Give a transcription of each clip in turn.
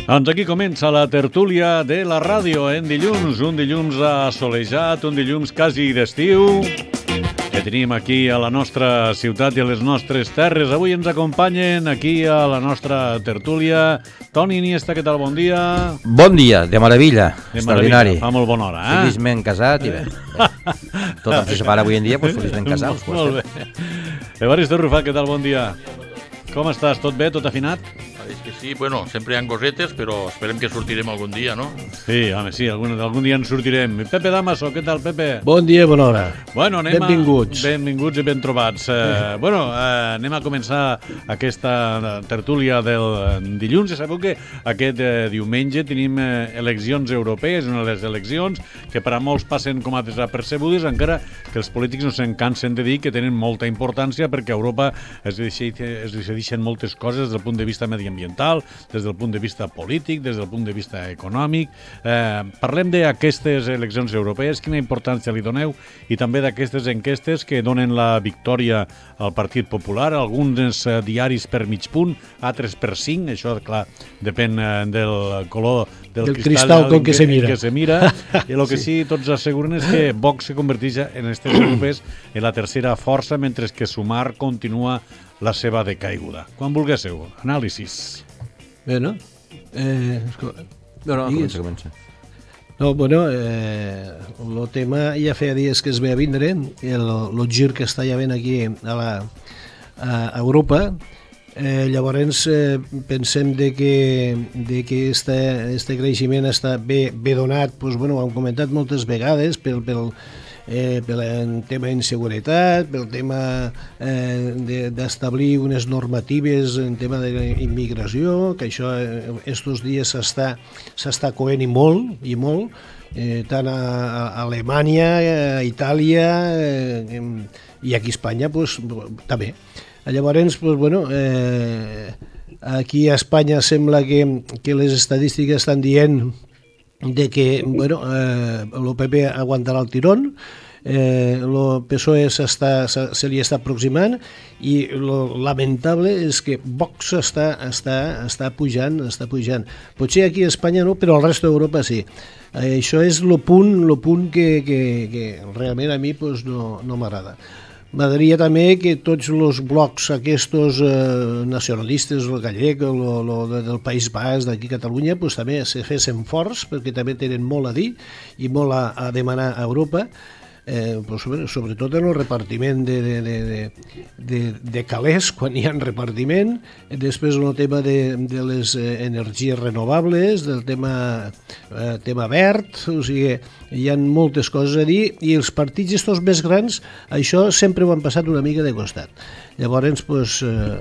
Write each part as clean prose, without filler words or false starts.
Doncs aquí comença la tertúlia de la ràdio en dilluns, un dilluns assolejat, un dilluns quasi d'estiu, que tenim aquí a la nostra ciutat i a les nostres terres. Avui ens acompanyen aquí a la nostra tertúlia Toni Iniesta, què tal? Bon dia. Bon dia, de meravella, extraordinari. Fa molt bona hora, eh? Feliçment casat i bé. Tot se separa avui en dia, doncs feliçment casats. Molt bé. Evaristo Rufat, què tal? Bon dia. Com estàs? Tot bé? Tot afinat? És que sí, bueno, sempre hi ha gosetes, però esperem que sortirem algun dia, no? Sí, home, sí, algun dia en sortirem. Pepe Damaso, què tal, Pepe? Bon dia, bona hora. Bueno, benvinguts. Benvinguts i ben trobats. Anem a començar aquesta tertúlia del dilluns. Ja sabeu que aquest diumenge tenim eleccions europees, una de les eleccions que per a molts passen com a desapercebudes, encara que els polítics no se'n cansen de dir que tenen molta importància perquè a Europa es decideixen moltes coses des del punt de vista mediambiental, des del punt de vista polític, des del punt de vista econòmic. Parlem d'aquestes eleccions europees, quina importància li doneu, i també d'aquestes enquestes que donen la victòria al Partit Popular, alguns diaris per mig punt, altres per 5, això, clar, depèn del color del cristal con que se mira. I el que sí, tots asseguren és que Vox se converteix en aquestes europes en la tercera força, mentre que Sumar continua la seva decaiguda. Quan vulguéssiu, anàlisis. Bé, no? Comença. No, bueno, el tema ja feia dies que es ve a vindre, el gir que està ja havent aquí a Europa. Llavors pensem de que este creixement està bé donat, doncs, bueno, ho hem comentat moltes vegades, pel tema d'inseguretat, pel tema d'establir unes normatives en tema d'immigració, que això estos dies s'està coent i molt, tant a Alemanya, a Itàlia i aquí a Espanya pues, també. Llavors, pues, bueno, aquí a Espanya sembla que les estadístiques estan dient de que bueno, el PP aguantarà el tirón, el PSOE se li està aproximant i lo lamentable és que Vox està pujant. Potser aquí a Espanya no, però al resto d'Europa sí. Això és el punt que realment a mi pues, no m'agrada. M'agradaria també que tots els blocs aquests nacionalistes, el gallec, del País Basc, d'aquí a Catalunya, pues, també se fessin forts, perquè també tenen molt a dir i molt a demanar a Europa, pues, sobretot en el repartiment de calés, quan hi ha repartiment, després el tema de les energies renovables, del tema verd, o sigui, hi ha moltes coses a dir, i els partits estos més grans, això sempre ho han passat una mica de costat. Llavors, pues,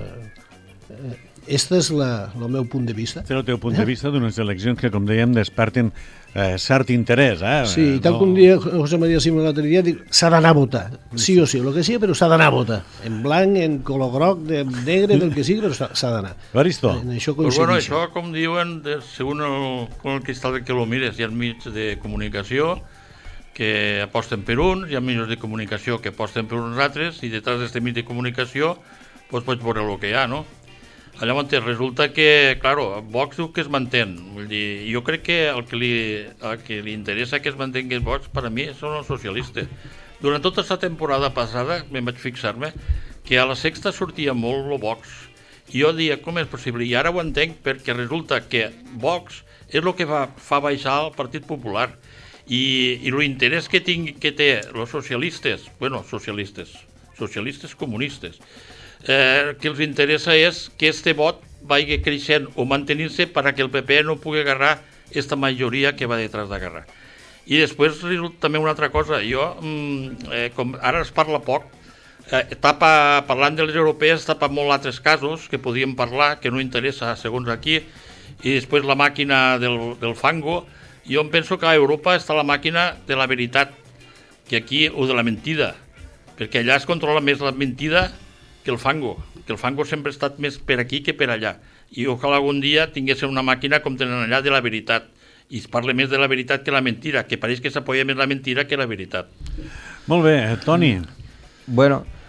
este és el meu punt de vista. Este és el teu punt de vista d'unes eleccions que, com dèiem, desperten cert interès. Sí, i tal com dia José María Simón l'altre dia, s'ha d'anar a votar. Sí o sí, el que sigui, però s'ha d'anar a votar. En blanc, en color groc, de negre, del que sigui, però s'ha d'anar. Evaristo. Pues bueno, això, com diuen, segons el cristal que lo mires, hi ha mitjans de comunicació que aposten per uns, hi ha mitjans de comunicació que aposten per uns altres, i detrás d'aquest mig de comunicació pues, pots veure el que hi ha, no? Llavors resulta que, claro, Vox diu que es mantén. Vull dir, jo crec que el que li interessa que es mantengui Vox, per a mi, són els socialistes. Durant tota aquesta temporada passada, me'n vaig fixar-me, que a la Sexta sortia molt el Vox. I jo deia, com és possible? I ara ho entenc, perquè resulta que Vox és el que fa baixar el Partit Popular. I l'interès que té els socialistes, socialistes comunistes, que els interessa és que este vot vagi creixent o mantenint-se perquè el PP no pugui agarrar aquesta majoria que va detrás d'agarrar. I després també una altra cosa, com ara es parla poc, parlant de les europees tapa molt altres casos que podíem parlar, que no interessa segons aquí, i després la màquina del fango. Jo em penso que a Europa està la màquina de la veritat, que aquí, o de la mentida, perquè allà es controla més la mentida que el fango sempre ha estat més per aquí que per allà, i ojalà algun dia tinguessin una màquina com tenen allà de la veritat, i es parla més de la veritat que la mentira, que pareix que s'apoya més la mentira que la veritat. Molt bé, Toni. Bueno,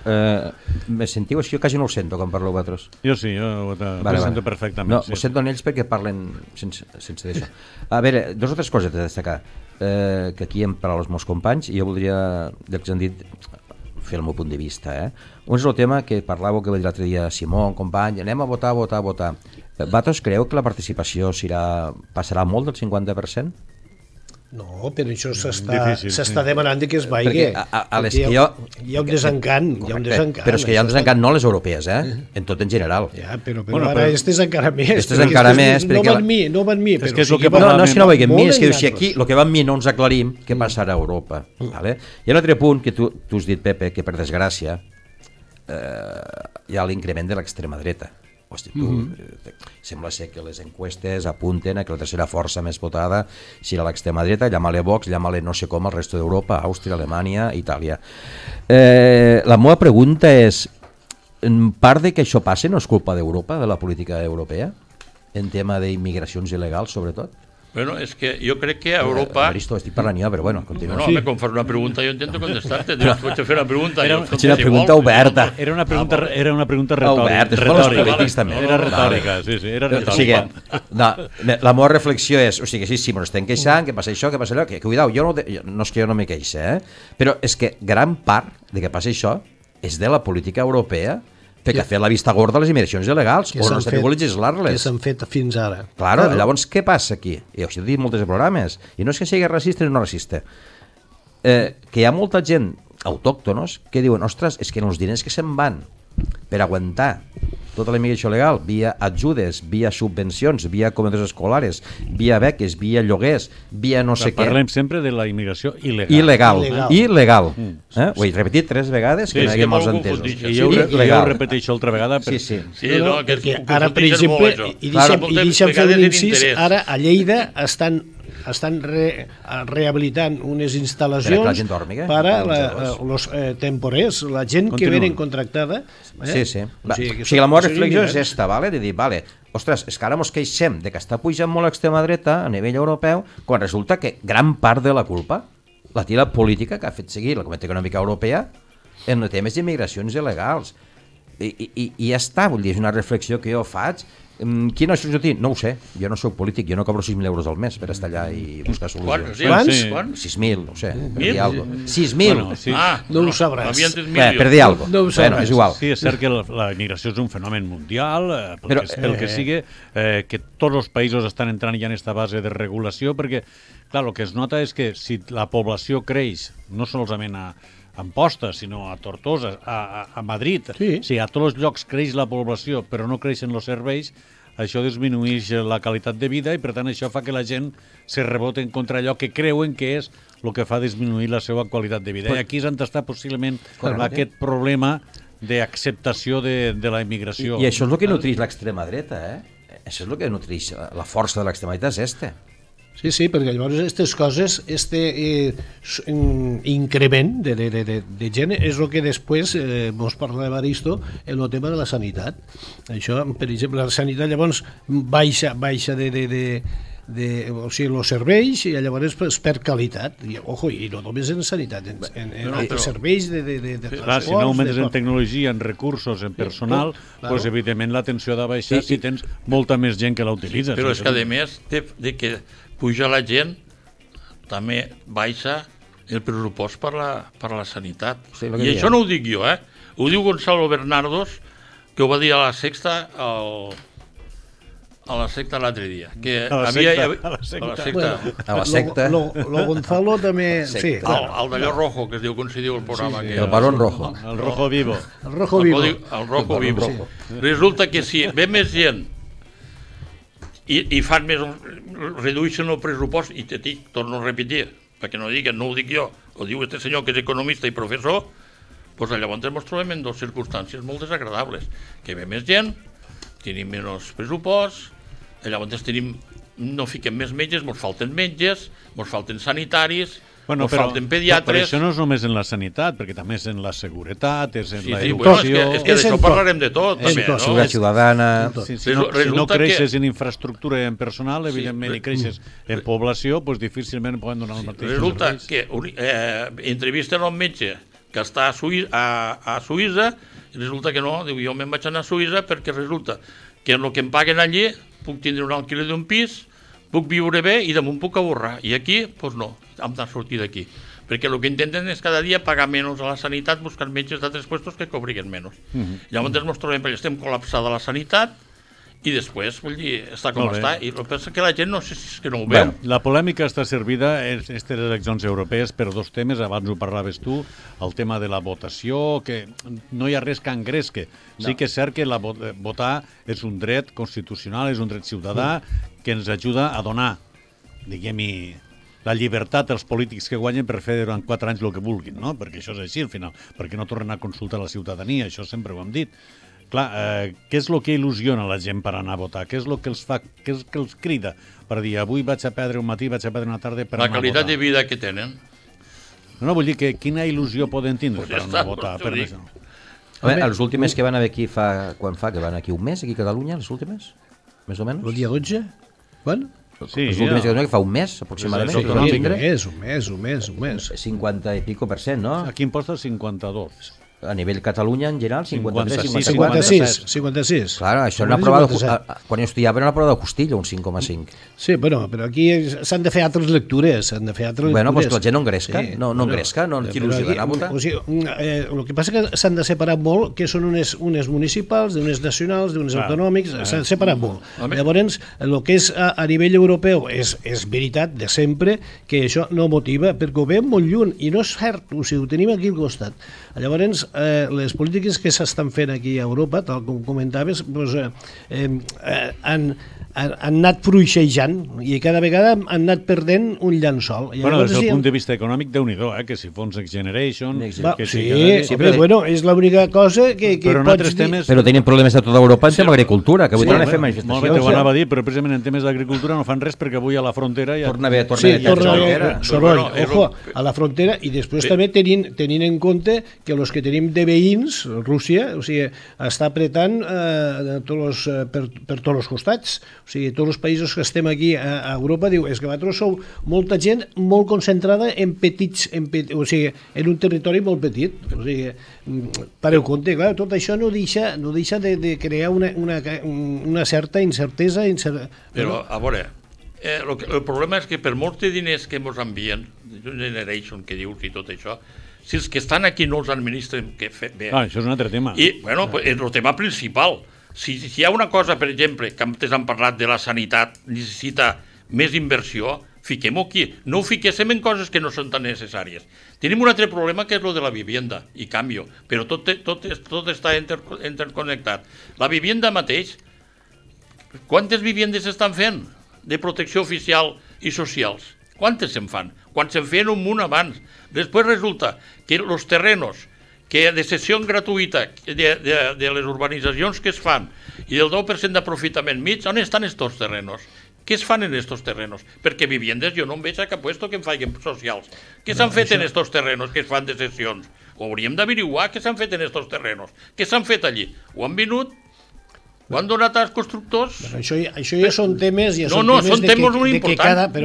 Me sentiu així? Jo quasi no ho sento quan parleu vosaltres. Jo sí, jo ho sento perfectament. No, ho sento en ells perquè parlen sense d'això. A veure, dos o tres coses a destacar, que aquí hem parlat els meus companys i jo voldria, del que han dit, fer el meu punt de vista. Un és el tema que parlàveu, que va dir l'altre dia Simó, un company, anem a votar. Vosaltres creu que la participació passarà molt del 50%? No, però això s'està demanant que es vagi. Hi ha un desencant. Però és que hi ha un desencant no a les europees, en tot en general. Ja, però ara estes encara més. Estes encara més. No van mi. No, és que no vagin mi, és que si aquí el que va amb mi no ens aclarim, què passarà a Europa. I l'altre punt que tu has dit, Pepe, que per desgràcia hi ha l'increment de l'extrema dreta. Hosti, sembla ser que les encuestes apunten a que la tercera força més votada serà l'extrema dreta, llamar-le Vox, llamar-le no sé com al resto d'Europa, Àustria, Alemanya, Itàlia. La meva pregunta és, en part de que això passi no és culpa d'Europa, de la política europea, en tema d'immigracions il·legals sobretot? Bueno, es que yo creo que a Europa... Estic parlant jo, però bueno, continua. No, me fas una pregunta, yo intento contestarte. Pots fer una pregunta. És una pregunta oberta. Era una pregunta retòrica. Oberta, és els polítics també. Era retòrica, sí, era retòrica. La meva reflexió és, o sigui, sí, m'ho estem queixant, que passa això, que passa allò, que cuidao, no és que jo no me queixe, però és que gran part de que passa això és de la política europea perquè ha fet la vista gorda a les immigracions il·legals o no s'ha pogut legislar-les. Que s'han fet fins ara. Claro, llavors què passa aquí? I ho he dit moltes programes, i no és que sigui racista ni no racista, que hi ha molta gent autòctonos que diuen, ostres, és que els diners que se'n van per aguantar tota la immigració legal, via ajudes, via subvencions, via comedors escolares, via beques, via lloguers, via no sé què... Parlem sempre de la immigració il·legal. Il·legal. Ho he repetit 3 vegades, que no hi haguem els entesos. I jo ho repeteixo altra vegada. Sí. Perquè ara, per exemple, i deixa'm fer un incís, ara a Lleida estan rehabilitant unes instal·lacions per a els temporers, la gent que venen contractada. Sí. O sigui, la meva reflexió és esta, de dir, ostres, és que ara ens queixem de que està pujant molt l'extrema dreta a nivell europeu, quan resulta que gran part de la culpa la té la política que ha fet seguir la Comunitat Econòmica Europea en temes d'immigracions il·legals. I ja està, vull dir, és una reflexió que jo faig. Quina solució? No ho sé, jo no soc polític, jo no cobro 6.000 euros al mes per estar allà i buscar solucions. Quants? 6.000, no sé, per dir alguna cosa. 6.000? No ho sabràs. Per dir alguna cosa, bueno, és igual. Sí, és cert que la immigració és un fenomen mundial, pel que sigui, que tots els països estan entrant ja en aquesta base de regulació, perquè, clar, el que es nota és que si la població creix, no solament a Amposta, sinó a Tortosa, a Madrid. Sí. Si a tots els llocs creix la població però no creixen els serveis, això disminueix la qualitat de vida i per tant això fa que la gent se reboten contra allò que creuen que és el que fa disminuir la seva qualitat de vida. I aquí és on està possiblement aquest problema d'acceptació de la immigració. I això és el que nutreix l'extrema dreta, Això és el que nutreix la força de l'extrema dreta, és este. Sí, perquè llavors aquestes coses, increment de gent és el que després ens parlava d'esto en el tema de la sanitat. Això, per exemple, la sanitat llavors baixa o sigui, els serveis i llavors es perd qualitat. I no només en sanitat, en serveis de transports... Si no augmentes en tecnologia, en recursos, en personal, doncs evidentment l'atenció ha de baixar si tens molta més gent que la utilitza. Però és que a més de que puja la gent, també baixa el pressupost per la sanitat. I això no ho dic jo, ho diu Gonzalo Bernardos, que ho va dir a la Sexta l'altre dia. A la secta. Lo Gonzalo també... Sí, el d'allò rojo, que es diu, com se diu el programa? El Barón Rojo. El Rojo Vivo. El Rojo Vivo. El Rojo Vivo. Resulta que si ve més gent i fan més, redueixen el pressupost, i te dic, torno a repetir, perquè no ho dic jo, ho diu este senyor que és economista i professor, doncs llavors ens trobem en dues circumstàncies molt desagradables, que ve més gent, tenim menys pressupost, llavors no fiquem més metges, ens falten metges, ens falten sanitaris, ens falten pediatres... Però això no és només en la sanitat, perquè també és en la seguretat, és en l'educació... Bueno, és que d'això parlarem de tot, també, no? Seguretat ciutadana... Si no creixes en infraestructura i en personal, evidentment, i creixes en població, doncs difícilment poden donar el mateix. Resulta que entrevisten a un metge que està a Suïssa, i resulta que no, diu, jo me'n vaig anar a Suïssa perquè resulta que en el que em paguen allí puc tindre un alquiler d'un pis, puc viure bé i damunt puc avorrar. I aquí, doncs no, hem de sortir d'aquí. Perquè el que intenten és cada dia pagar menys a la sanitat, buscar metges d'altres puestos que cobriguen menys. Llavors ens trobem perquè estem col·lapsada la sanitat i després, vull dir, està com està. I el que passa que la gent no sé si és que no ho veu. La polèmica està servida aquestes eleccions europees per dos temes, abans ho parlaves tu, el tema de la votació, que no hi ha res que engresque. Sí que és cert que votar és un dret constitucional, és un dret ciutadà que ens ajuda a donar, diguem-hi, la llibertat als polítics que guanyen per fer durant 4 anys el que vulguin, no? Perquè això és així al final, perquè no tornen a consultar la ciutadania, això sempre ho hem dit. Clar, què és el que il·lusiona la gent per anar a votar? Què és el que els fa, què és el que els crida per dir avui vaig a perdre un matí, vaig a perdre una tarda per anar a votar? La qualitat de vida que tenen. No, vull dir que quina il·lusió poden tindre per anar a votar? A veure, les últimes que van haver aquí quan fa? Que van aquí un mes, aquí a Catalunya, les últimes? Més o menys? El dia 12? Quan? Sí, les últimes que fa un mes, aproximadament. Un mes. 50 i pico %, no? Aquí imposta 52. A nivell Catalunya, en general, 53, 56. Claro, això era una prova quan jo estudiava era una prova de Costilla, un 5,5. Sí, però aquí s'han de fer altres lectures, Bueno, doncs que la gent no engresca, no engresca, no té il·lusió d'anar a votar. O sigui, el que passa és que s'han de separar molt, que són unes municipals, d'unes nacionals, d'unes autonòmics, s'han separat molt. Llavors, el que és a nivell europeu és veritat de sempre que això no motiva, perquè ho veiem molt lluny, i no és cert, o sigui, ho tenim aquí al costat. Llavors, les polítiques que s'estan fent aquí a Europa, tal com comentaves, han anat fruixejant i cada vegada han anat perdent un llençol. Bueno, des del punt de vista econòmic, Déu-n'hi-do, que si fons Next Generation... Bueno, és l'única cosa que pots dir... Però tenen problemes a tota Europa en tema d'agricultura, que avui tornen a fer manifestacions. Molt bé, t'ho anava a dir, però precisament en temes d'agricultura no fan res perquè avui a la frontera... Torna a haver soroll, ojo, a la frontera, i després també tenint en compte que els que tenim de veïns, Rússia, o sigui, està apretant per tots els costats. O sigui, tots els països que estem aquí a Europa, diu, és que vosaltres sou molta gent molt concentrada en petits, o sigui, en un territori molt petit. O sigui, pareu compte, clar, tot això no deixa de crear una certa incertesa. Però, a veure, el problema és que per molts de diners que ens envien, Generation, que dius i tot això, si els que estan aquí no els administren, que bé... Això és un altre tema. I, bueno, és el tema principal. Si hi ha una cosa, per exemple, que antes han parlat de la sanitat, necessita més inversió, fiquem-ho aquí. No ho fiquéssim en coses que no són tan necessàries. Tenim un altre problema que és el de la vivienda, i canvio, però tot està interconnectat. La vivienda mateix, quantes viviendes s'estan fent de protecció oficial i socials? Quantes se'n fan? Quan se'n feien un munt abans. Després resulta que els terrenos que de cessió gratuïta de les urbanitzacions que es fan i del 10% d'aprofitament mig, on estan estos terrenos? Què es fan en estos terrenos? Perquè viviendes jo no em veig a cap puesto que en facin socials. Què s'han fet en estos terrenos que es fan de cessions? Ho hauríem d'averiguar què s'han fet en estos terrenos. Què s'han fet allí? Ho han venut? Ho han donat als constructors? Això ja són temes... No, són temes molt importants.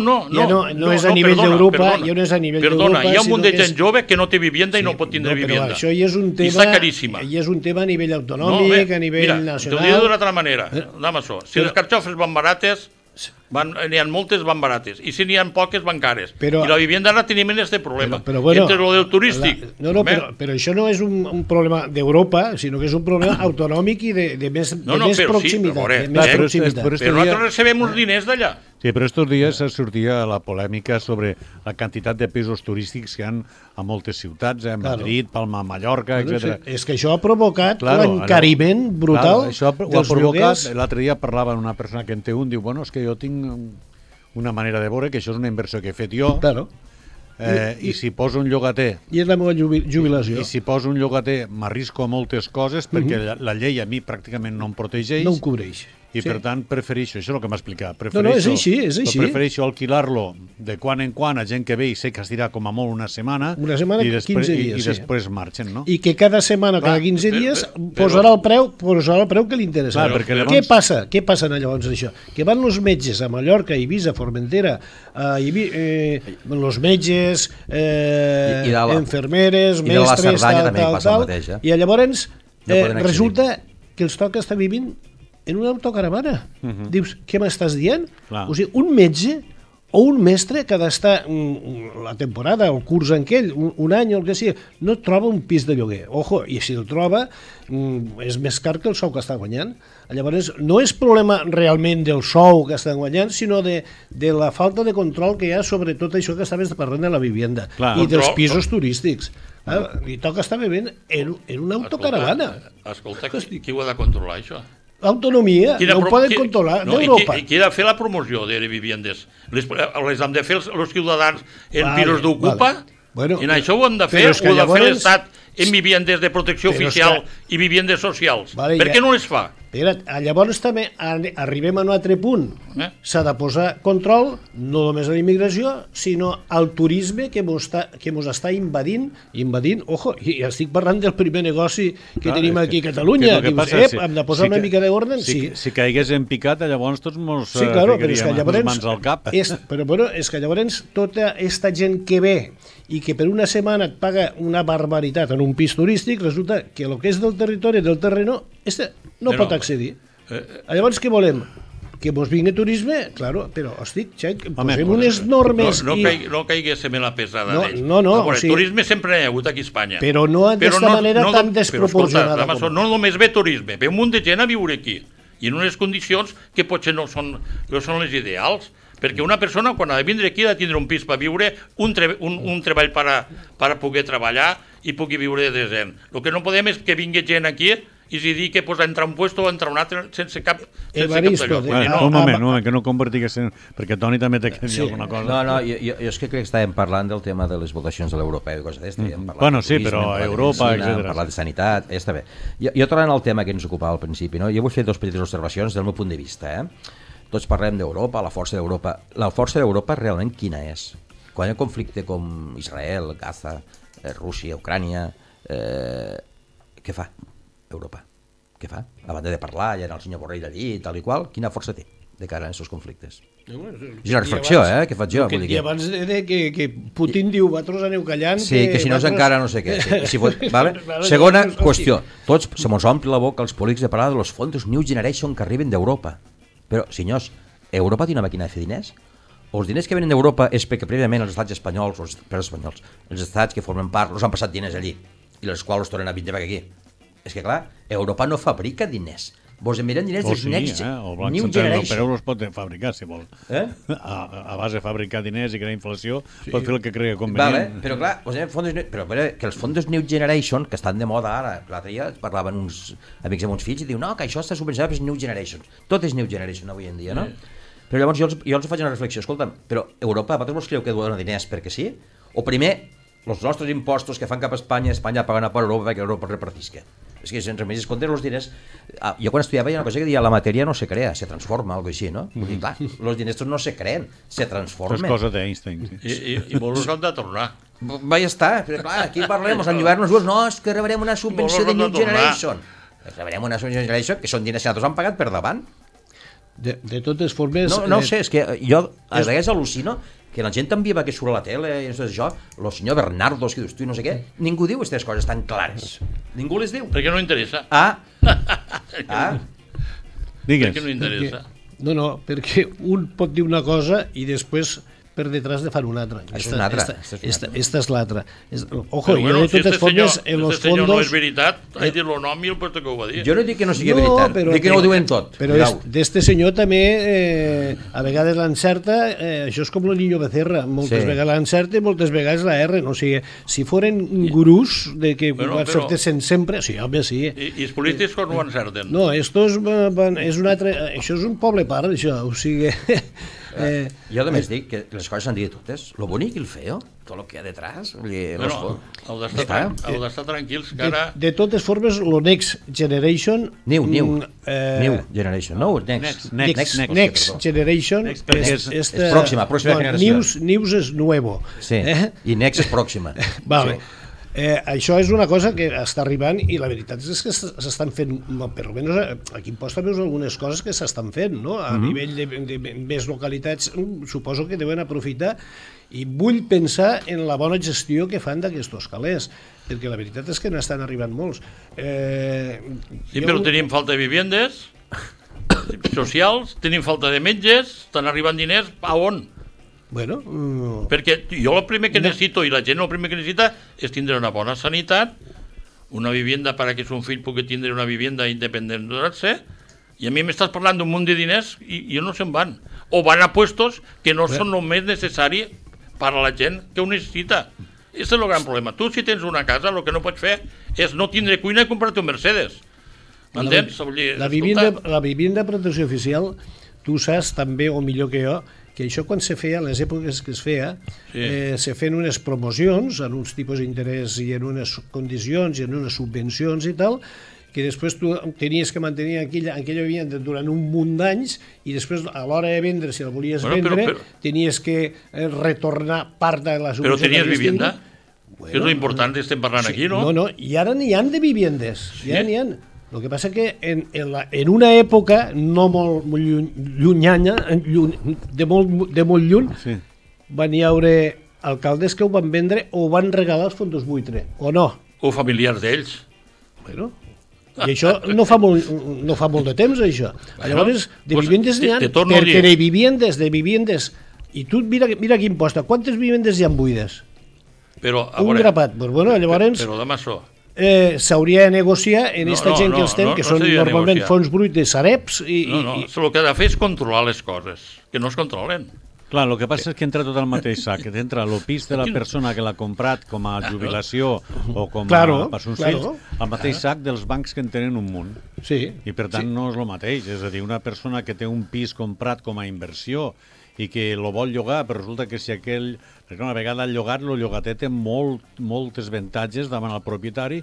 No és a nivell d'Europa, ja no és a nivell d'Europa. Perdona, hi ha un munt de gent jove que no té vivienda i no pot tindre vivienda. Però això ja és un tema... I està caríssima. Ja és un tema a nivell autonòmic, a nivell nacional... T'ho diré d'una altra manera, anem a això. Si les carxofes van barates, n'hi ha moltes van barates, i si n'hi ha poques van cares. I la vivienda ara tenim este problema. Entre lo del turístic... Però això no és un problema d'Europa, sinó que és un problema autonòmic i de més proximitat. Però nosaltres recebem uns diners d'allà. Sí, però estos dies sortia la polèmica sobre la quantitat de pisos turístics que hi ha a moltes ciutats, Madrid, Palma, Mallorca, etc. És que això ha provocat l'encariment brutal dels lloguers. L'altre dia parlava amb una persona que en té un, diu, bueno, és que jo tinc una manera de veure que això és una inversió que he fet jo, i si poso un llogater... I és la meva jubilació. I si poso un llogater m'arrisco a moltes coses perquè la llei a mi pràcticament no em protegeix. No em cobreix. i per tant prefereixo, això és el que m'ha explicat, No, és així, és així. Prefereixo alquilar-lo de quan en quan a gent que ve i sé que estirà com a molt una setmana, Una setmana, i després, 15 dies, i sí. després marxen, no? I que cada setmana, cada 15 dies, posarà el preu que li interessa. Clar, perquè Què passa? Què passa llavors això? Que van els metges a Mallorca, Eivissa, Formentera, els metges, enfermeres, i de la mestres, Cerdanya també passa el mateix, i llavors poden accedir. resulta que els toca estar vivint en una autocaravana. Dius, què m'estàs dient? Clar. O sigui, un metge o un mestre que ha d'estar la temporada, el curs en aquell, un any o el que sigui, no troba un pis de lloguer. Ojo, i si el troba, és més car que el sou que està guanyant. Llavors, no és problema realment del sou que estan guanyant, sinó de la falta de control que hi ha sobre tot això que estaves parlant de la vivienda. Clar. I dels pisos turístics. Li toca estar vivint en una autocaravana. Escolta, qui ho ha de controlar, això? Autonomia, no ho poden controlar d'Europa. I qui ha de fer la promoció de vivendes? Les han de fer els ciutadans en pisos d'ocupa? Bueno, i en això ho han de fer, ho ha de fer l'Estat en vivendes de protecció oficial i vivendes socials. Per què no les fa? Llavors també arribem a un altre punt. S'ha de posar control no només a la immigració, sinó al turisme que mos està invadint, ojo, i estic parlant del primer negoci que tenim aquí a Catalunya. Dius, hem de posar una mica d'ordre? Sí. Si caigués en picat, llavors tots mos ficaríem les mans al cap. Però bueno, és que llavors tota aquesta gent que ve i que per una setmana et paga una barbaritat en un pis turístic, resulta que el que és del territori, del terreno, no pot accedir. Llavors què volem? Que mos vingui turisme? Claro, però, hosti, posem unes normes... No caiguéssim en la pesada d'ells. No. Turisme sempre n'hi ha hagut aquí a Espanya. Però no d'aquesta manera tan desproporcionada. No només ve turisme, ve un munt de gent a viure aquí. I en unes condicions que potser no són les ideals. Perquè una persona, quan ha de vindre aquí, ha de tindre un pis per viure, un treball per poder treballar i pugui viure decent. El que no podem és que vingui gent aquí i si dir que entrar un puesto o entrar un altre sense cap Evaristo, un moment, que no convertiguessin, perquè Toni també té que dir alguna cosa. No, jo és que crec que estàvem parlant del tema de les votacions de l'europeu i coses d'aquestes. Bueno, sí, però a Europa, etc. Hem parlat de sanitat, ja està bé. Jo tornant al tema que ens ocupava al principi, jo vull fer dues petites observacions del meu punt de vista. Tots parlem d'Europa, la força d'Europa. La força d'Europa realment quina és? Quan hi ha conflicte com Israel, Gaza, Rússia, Ucrània, què fa Europa? Què fa? A banda de parlar, hi ha el senyor Borrell allí i tal i qual, quina força té de cara a aquests conflictes? És una reflexió, que faig jo. I abans que Putin diu, vosaltres aneu callant... Sí, que si no és encara no sé què. Segona qüestió, tots se mos omple la boca els polítics de parlar de los fondos New Generation que arriben d'Europa. Però, senyors, Europa té una màquina de fer diners? O els diners que venen d'Europa és perquè prèviament els estats espanyols, els estats que formen part, els han passat diners allí, i els quals els tornen a vindre aquí. És que, clar, Europa no fabrica diners. Vos enviarem diners dels Next New Generation. Però els pot fabricar, si vol. A base de fabricar diners i crear inflació, pot fer el que cregui convenient. Però clar, que els fondos New Generation, que estan de moda ara, l'altre dia parlaven uns amics amb uns fills i diuen que això està subvencionat per New Generation. Tot és New Generation avui en dia, no? Però llavors jo els faig una reflexió. Escolta'm, però Europa, vosaltres vos creu que dona diners perquè sí? O primer, els nostres impostos que fan cap a Espanya paguen a per Europa perquè Europa repartisca? És que sense més comptes els diners... Jo quan estudiava hi ha una cosa que deia la matèria no se crea, se transforma, algo així, no? Vull dir, clar, els diners no se creen, se transformen. És cosa d'Einstein. I molts han de tornar. Va, ja està, però clar, aquí parlem, els enlluar-nos dius, no, és que rebrem una subvenció de New Generation. Rebrem una subvenció de New Generation, que són diners que nosaltres han pagat per davant. De totes formes... No sé, és que jo a vegades al·lucino que la gent tan viva que surt a la tele i això, el senyor Bernardo, que dius tu i no sé què, ningú diu aquestes coses tan clares. Ningú les diu. Perquè no interessa. Digues. Perquè no interessa. No, perquè un pot dir una cosa i després per detrás de fan una altra. Això és una altra. Esta és l'altra. Ojo, jo de totes formes, en los fondos... no és veritat, he dit el nom i el puesto que ho va dir. Jo no dic que no sigui veritat, dic que no ho diuen tot. Però d'este senyor també, a vegades l'encerta, això és com el Niño Becerra, moltes vegades l'encerta i moltes vegades la erra. O sigui, si foren gurús de que encertessin sempre, sí, home, sí. I els polítics com ho encerten? No, això és un poble part, això, o sigui... Jo només dic que les coses s'han dit totes, lo bonic i el feo, tot el que hi ha detrás. Bueno, heu d'estar tranquils que ara... De totes formes, lo Next Generation... New Generation, no? Next Generation és pròxima generació. News és nuevo. Sí, i Next és pròxima. Vale. Això és una cosa que està arribant i la veritat és que s'estan fent, per almenys aquí en Posta veus algunes coses que s'estan fent, no? A nivell de més localitats suposo que deuen aprofitar i vull pensar en la bona gestió que fan d'aquests calés, perquè la veritat és que n'estan arribant molts. Sí, però tenim falta de vivendes socials, tenim falta de metges, estan arribant diners, a on? Bueno, perquè jo el primer que necessito i la gent el primer que necessita és tindre una bona sanitat, una vivienda perquè son fill pugui tindre una vivienda independent-se, i a mi m'estàs parlant d'un munt de diners i no se'n van. O van a puestos que no són el més necessari per a la gent que ho necessita. Aquest és el gran problema. Tu, si tens una casa, el que no pots fer és no tindre cuina i comprar-te un Mercedes. M'entens? La vivienda de protecció oficial, tu saps també, o millor que jo, que això quan se feia, les èpoques que es feia, se feien unes promocions en uns tipus d'interès i en unes condicions i en unes subvencions i tal, que després tu tenies que mantenir aquella vivienda durant un munt d'anys i després a l'hora de vendre, si la volies vendre, tenies que retornar part de la subvenció. Però tenies vivienda? Que és l'important que estem parlant aquí, no? No, i ara n'hi ha de viviendes, ja n'hi ha. El que passa que en una època no molt llunyana, de molt lluny, van hi haure alcaldes que ho van vendre o van regalar els fondos buitre, o no? O familiars d'ells. Bueno, i això no fa molt de temps, això. Llavors, de viviendes n'hi ha, perquè de viviendes, i tu mira quin posta, quantes viviendes hi ha buides? Un grapat, doncs bueno, llavors... Però demà això... s'hauria de negociar en aquesta gent que els tenen, que són normalment fons bruts de Sareps. No, el que ha de fer és controlar les coses, que no es controlen. Clar, el que passa és que entra tot al mateix sac, que entra el pis de la persona que l'ha comprat com a jubilació o com a per uns fills, al mateix sac dels bancs que en tenen un munt. I per tant no és el mateix, és a dir, una persona que té un pis comprat com a inversió i que lo vol llogar, però resulta que si aquell... Perquè una vegada el llogat, el llogater té moltes avantatges davant el propietari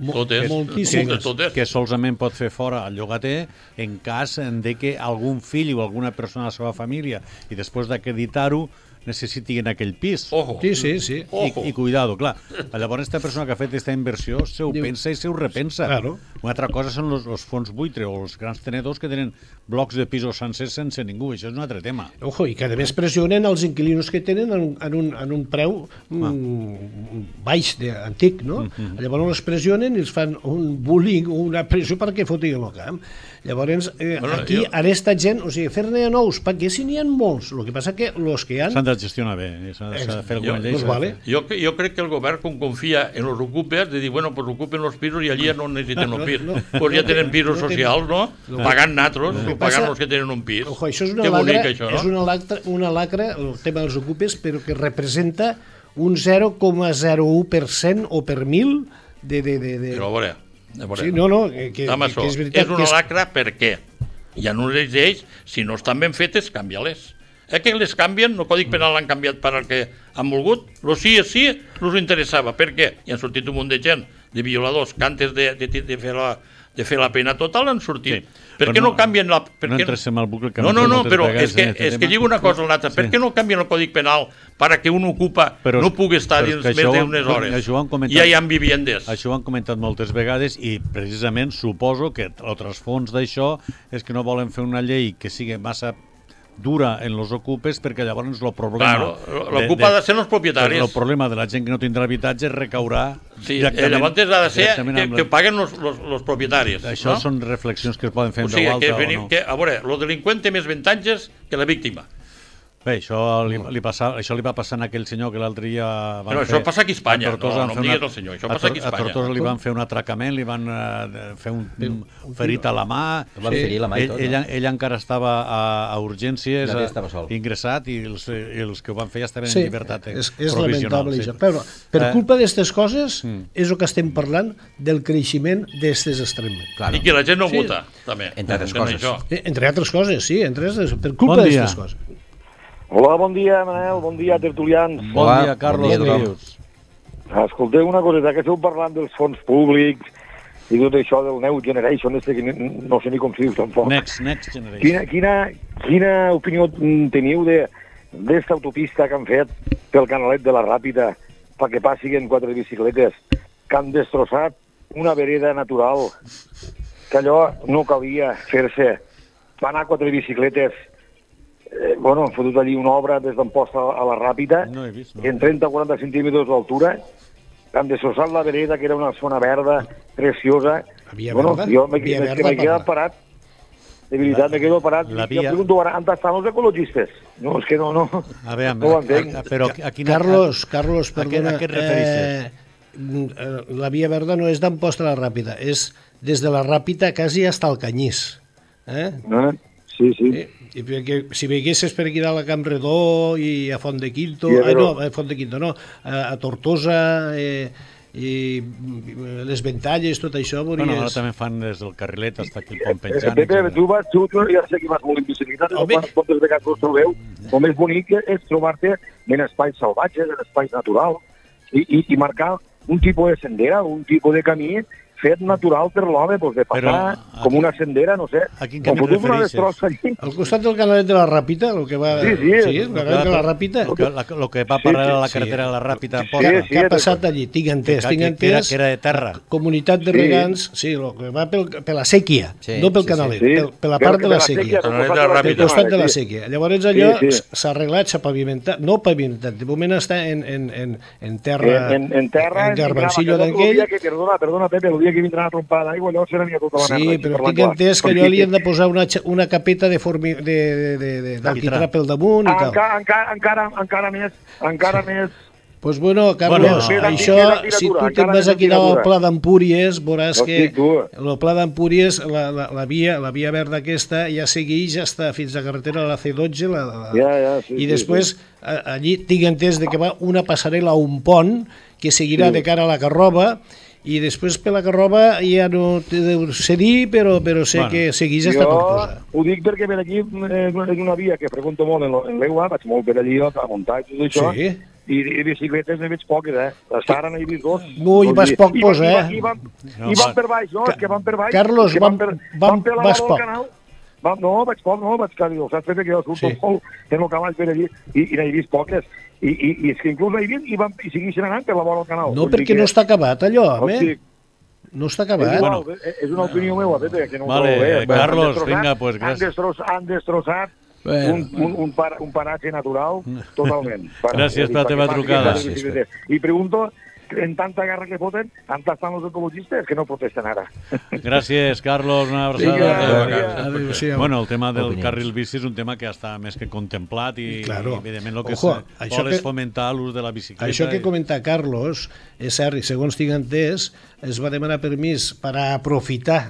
que solament pot fer fora el llogater en cas de que algun fill o alguna persona de la seva família i després d'acreditar-ho necessitin aquell pis. Ojo. Sí. I cuidado, clar. Llavors, aquesta persona que ha fet aquesta inversió se ho pensa i se ho repensa. Una altra cosa són els fons buitre o els grans tenedors que tenen blocs de pisos sencers sense ningú. Això és un altre tema. Ojo, i que a més pressionen els inquilinos que tenen en un preu baix, antic, no? Llavors els pressionen i els fan un bullying o una pressió perquè fotin el camp. Llavors, aquí, en aquesta gent, o sigui, fer-ne nous, perquè si n'hi ha molts, el que passa que els que hi ha... S'han de gestionar bé, s'ha de fer alguna llei. Jo crec que el govern, com confia en els ocupes, de dir, bueno, pues ocupen els pisos i allí no necessiten el pis. Pues ja tenen pisos socials, no? Pagant natros, pagant els que tenen un pis. Ojo, això és una lacra, el tema dels ocupes, però que representa un 0,01% o per 1.000 de... Però a veure... Sí, no, que és veritat. És una lacra per què? Hi ha unes lleis, si no estan ben fetes, canvia-les. Que les canvien, el Codi Penal l'han canviat per al que han volgut, lo sí és sí, els interessava. Per què? I han sortit un munt de gent, de violadors, que antes de fer la pena total han sortit. Per què no canvien la... No entres en el bucle que no, però és que lligo una cosa a l'altra. Per què no canvien el Codi Penal perquè un ocupa no pugui estar dins més d'unes hores? I ja hi ha viviendes. Això ho han comentat moltes vegades i precisament suposo que el trasfons d'això és que no volen fer una llei que sigui massa dura en els ocupes perquè llavors el problema... Claro, l'ocupa ha de ser els propietaris. El problema de la gent que no tindrà habitatge recaurà... Sí, llavors ha de ser que paguen els propietaris. Això són reflexions que es poden fer en veu alta o no. A veure, el delinqüent té més avantatges que la víctima. Bé, això li va passar a aquell senyor que l'altre dia van fer... Però això passa aquí a Espanya, no em diguis el senyor, això passa aquí a Espanya. A Tortosa li van fer un atracament, li van fer un ferit a la mà, ell encara estava a urgències, ingressat, i els que ho van fer ja estaven en llibertat provisional. És lamentable això, però per culpa d'aquestes coses és el que estem parlant del creixement d'aquestes extremes. I que la gent no vota, també. Entre altres coses. Entre altres coses, sí, per culpa d'aquestes coses. Hola, bon dia, Manel, bon dia, tertulians. Bon Hola, dia, Carlos. bon dia a tothom. Què dius? Escolteu una coseta, que esteu parlant dels fons públics i tot això del New Generation, que no sé ni com s'hi diu tampoc. Next Generation. Quina opinió teniu d'esta autopista que han fet pel canalet de la Ràpita perquè passin 4 bicicletes, que han destrossat una vereda natural, que allò no calia fer-se. Va anar 4 bicicletes, han fotut allí una obra des d'Amposta a la Ràpita, No he vist, no. en 30 o 40 centímetres d'altura, han destrossat la vereda, que era una zona verda, preciosa. Havia verda? Jo m'he Havia verda, quedat parat. De veritat, m'he quedat parat. La Jo via- pregunto ara, on estan els ecologistes? No, és que no. A veure, No ho entenc. però a quina... Carlos, perdona. a què et refereixes? La Via Verda no és d'Amposta a la Ràpita, és des de la Ràpita quasi hasta el Canyís. Sí. I perquè si veiessis per aquí dalt a Camp Redó i a Font de Quinto, Sí, però- a Font de Quinto no, a Tortosa i les Ventalles, tot això, Bueno, ara veuries... també fan des del carrilet fins aquí el pont penjant. Pepe, etcètera. tu ja sé que vas molt en bicicleta, però Home. quantes vegades us trobeu, el més bonic és trobar-te en espais salvatges, en espais naturals, i marcar un tipus de sendera, un tipus de camí fet natural per l'home, doncs de passar Però, com una sendera, no sé, a quin com camí fotut una refereixes? destrossa allí. Al costat del canalet de la Ràpita, el que va... Sí, el canalet de la Ràpita, El que va parar a la sí. carretera de la Ràpida en Sí, Porta. sí. què ha passat allí? Tinc entès. Que era de terra. Comunitat de Sí. regants, sí, el que va per la sèquia, Sí, no pel sí, canalet, sí. per la part de la sèquia. Pel costat de la Al Ràpita. costat de la Sí. sèquia. Llavors allò Sí, sí. s'ha arreglat, s'ha pavimentat, no pavimentat, de moment està en terra, En terra, en garbancillo d'anguell. Perdona, Pepe, el dia que vindrà una trompada d'aigua, allò se n'anirà tota la merda. Sí, aquí però per tinc l'aigua. entès que allò li han de posar una capeta d'alquitrà pel damunt i tal. Encara més. Pues bueno, Carlos, Bueno, això, queda si tu tiratura, te'n encara vas més aquí al tiratura. Pla d'Empúries, veuràs No que estic, tu. el Pla d'Empúries, la via verda aquesta, ja segueix hasta fins a carretera a la C12, Sí, i després allí tinc entès de que va una passarel·la a un pont que seguirà de cara a la Carroba, i després per la Carroba ja no te deu ser dir, però sé Bueno, que segueix hasta Tortosa. ho dic perquè per aquí és una via que freqüento molt en l'Eua, vaig molt per allí a muntar i tot això, Sí. i bicicletes ne veig poques, Fins ara n'he vist dos. No, hi vas poc, pues, I van per baix, no? És que van per baix. Carlos, que van- per la vas vora poc. del canal. Vaig poc, vaig quasi, ho saps, Pepe, que jo surto Sí. molt, tengo el cavall per allí, i n'he vist poques. I és que inclús n'he vist i segueixen anant per la vora del canal. No, Vull dir perquè que- no està acabat allò, home. Hosti, No està és acabat. igual, és una opinió meva, Pepe, que no ho Vale, trobo bé. Carlos, Han destrossat- vinga, pues, gràcies. Han destrossat Bueno. un paratge natural totalment. Gràcies per la teva trucada. I pregunto, en tanta guerra que foten, on estan els ecologistes que no protesten ara? Gràcies, Carlos, una Vinga, abraçada. bon dia. Adéu-siau. Bueno, el tema del Opinions. carril bici és un tema que està més que contemplat i, Claro. evidentment, el que Ojo, es això vol és que- fomentar l'ús de la bicicleta. Això que comenta Carlos, és cert, i segons tinc entès, es va demanar permís per a aprofitar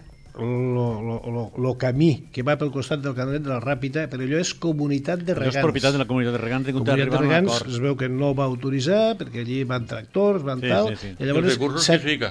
el camí que va pel costat del canalet de la Ràpita, però allò és comunitat de Allò és regants. propietat de la comunitat de regants, Comunitat d'arribar de a un regants acord. es veu que no va autoritzar perquè allí van tractors, van Sí, tal, sí, sí. i Els llavors recursos que es fica.